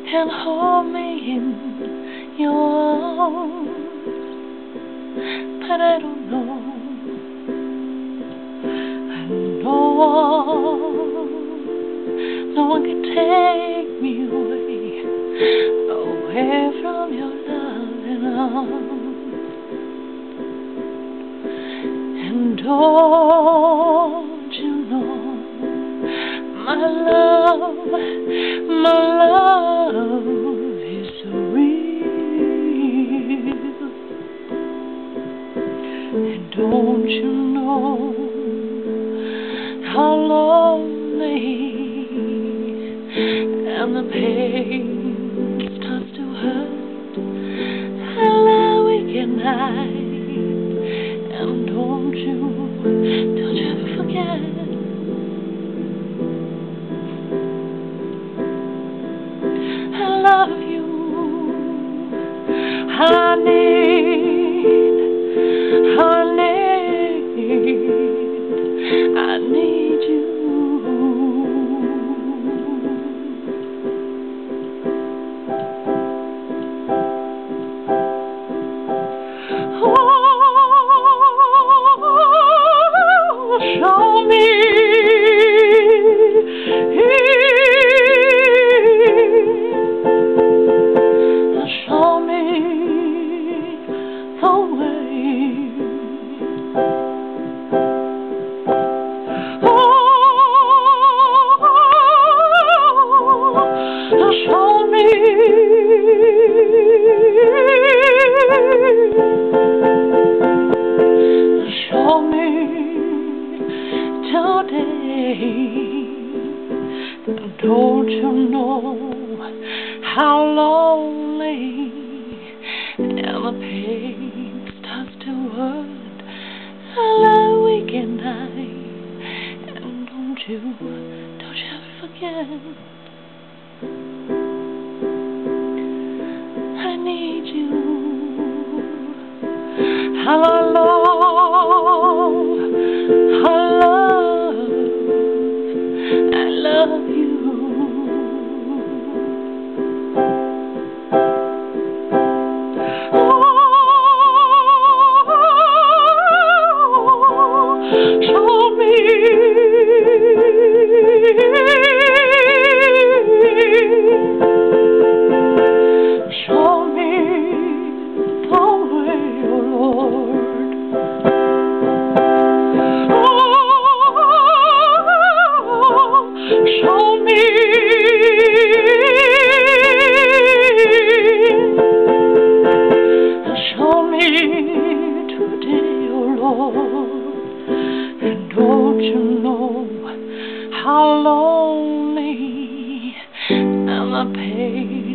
and hold me in your arms, but I don't know, and no one can take me away from your loving arms. And don't you know, my love is so real. And don't you know how lonely and the pain starts to hurt till we can hide. And don't you ever forget, I love you, honey. I need you. Oh, show me the way. Show me today. Don't you know how lonely and the pain starts to hurt till we can hide. And don't you ever forget, I need you. How I love you. Oh, show me the way, oh Lord. Show me today, oh Lord. And don't you know how lonely and the pain